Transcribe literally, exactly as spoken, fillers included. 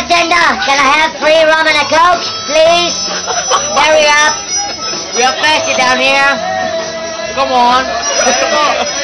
bartender, can I have free rum and a coke, please? Hurry up. We are thirsty down here. Come on.